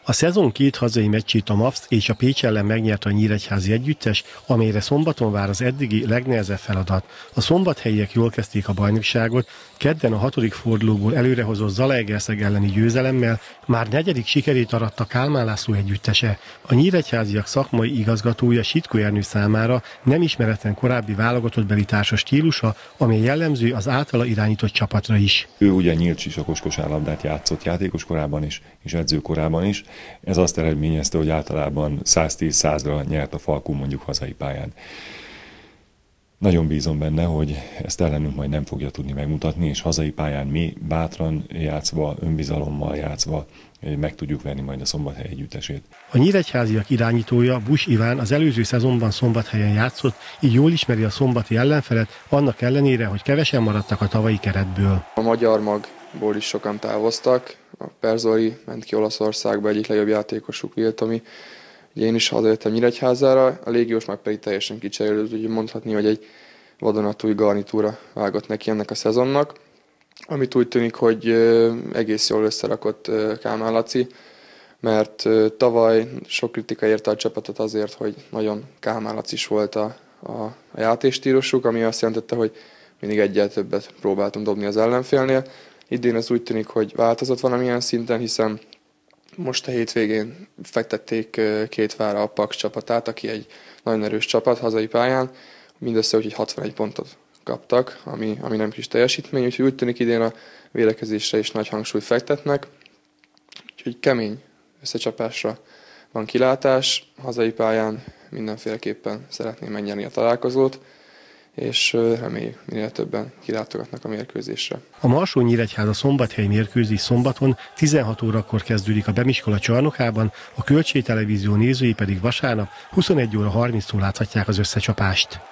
A szezon két hazai meccsét a MAFS és a Pécs ellen megnyerte a nyíregyházi együttes, amelyre szombaton vár az eddigi legnehezebb feladat. A szombathelyiek jól kezdték a bajnokságot, kedden a 6. fordulóból előrehozott Zalaegerszeg elleni győzelemmel már 4. sikerét aratta Kálmán László együttese. A nyíregyháziak szakmai igazgatója Sitkó Ernő számára nem ismeretlen korábbi válogatottbeli társa stílusa, amely jellemző az általa irányított csapatra is. Ő ugye nyílt sisakos kosárlabdát játszott játékos korában is, és edzőkorában is. Ez azt eredményezte, hogy általában 110-100-ra nyert a Falkó mondjuk hazai pályán. Nagyon bízom benne, hogy ezt ellenünk majd nem fogja tudni megmutatni, és hazai pályán mi bátran játszva, önbizalommal játszva meg tudjuk venni majd a Szombathely együttesét. A nyíregyháziak irányítója, Busch Iván az előző szezonban Szombathelyen játszott, így jól ismeri a szombati ellenfelet, annak ellenére, hogy kevesen maradtak a tavalyi keretből. A magyar magból is sokan távoztak, a Perzoli ment ki Olaszországba, egyik legjobb játékosuk Viltomi. Ugye én is hazajöttem Nyíregyházára, a légiós meg pedig teljesen kicserélődött, úgyhogy mondhatni, hogy egy vadonatúj garnitúra vágott neki ennek a szezonnak. Amit úgy tűnik, hogy egész jól összerakott Kálmán Laci, mert tavaly sok kritika érte a csapatot azért, hogy nagyon Kálmán Lacis volt a játékstílusuk, ami azt jelentette, hogy mindig egyel többet próbáltunk dobni az ellenfélnél. Idén ez úgy tűnik, hogy változott valamilyen szinten, hiszen most a hétvégén fektették Kétvára a Paks csapatát, aki egy nagyon erős csapat hazai pályán, mindössze úgy, hogy 61 pontot kaptak, ami nem kis teljesítmény, úgyhogy úgy tűnik idén a védekezésre is nagy hangsúlyt fektetnek, úgyhogy kemény összecsapásra van kilátás, hazai pályán mindenféleképpen szeretném megnyerni a találkozót, és reméljük minél többen kilátogatnak a mérkőzésre. A Marsó-Nyíregyháza Szombathely mérkőzés szombaton 16 órakor kezdődik a Bemiskola csarnokában, a Kölcsey Televízió nézői pedig vasárnap 21 óra 30-tól láthatják az összecsapást.